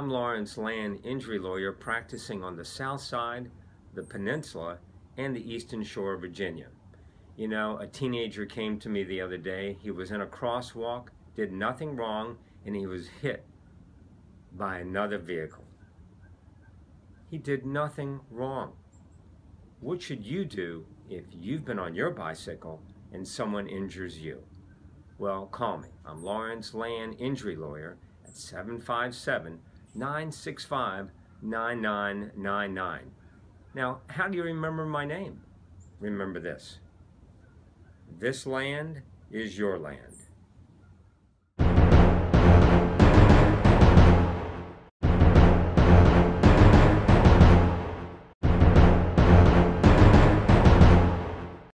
I'm Lawrence Land, injury lawyer practicing on the south side, the peninsula, and the eastern shore of Virginia. You know, a teenager came to me the other day. He was in a crosswalk, did nothing wrong, and he was hit by another vehicle. He did nothing wrong. What should you do if you've been on your bicycle and someone injures you? Well, call me. I'm Lawrence Land, injury lawyer at 757-965-9999. Now, how do you remember my name? Remember this. This land is your land.